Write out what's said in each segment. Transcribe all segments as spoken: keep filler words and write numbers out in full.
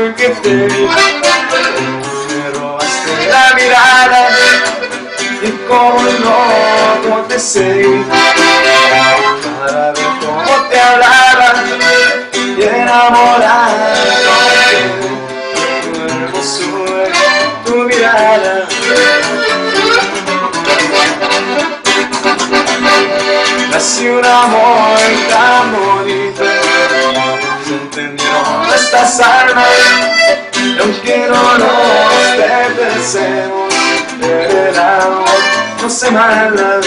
en que te vi, me robaste la mirada y como loco te seguí para ver cómo te hablaba y enamorado de tu hermosura, tu mirada. Nació un amor tan bonito, se entendieron nuestras almas, y aunque no nos pensemos, el amor no se manda.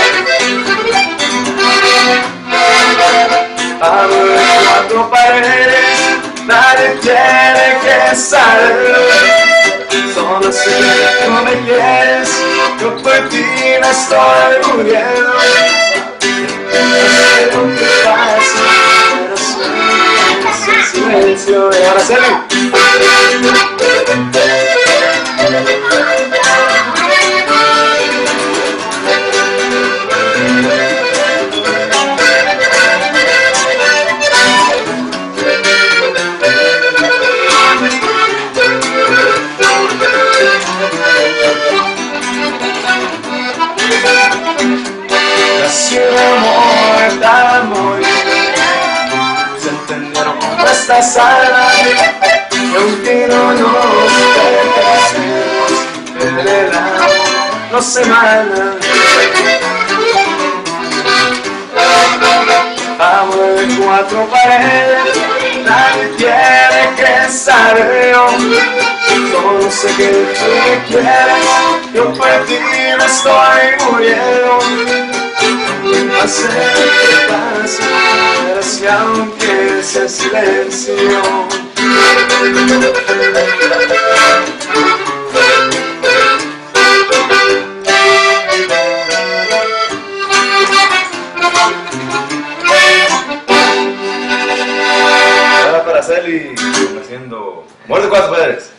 Hablo de cuatro paredes, nadie tiene que saber. Solo sé que tú me quieres, yo por ti me estoy muriendo. No sé lo que pasa, pero soy el silencio de Araceli. Nació un amor tan bonito, se entendieron nuestras almas, y aunque no nos pensemos, el amor no se manda. Amo de cuatro paredes, nadie tiene que saberlo. Solo sé que tú me quieres, yo por ti me estoy muriendo. No sé qué pasa, pero si aunque sea silencio. Para Araceli, haciendo Amor de Cuatro Paredes.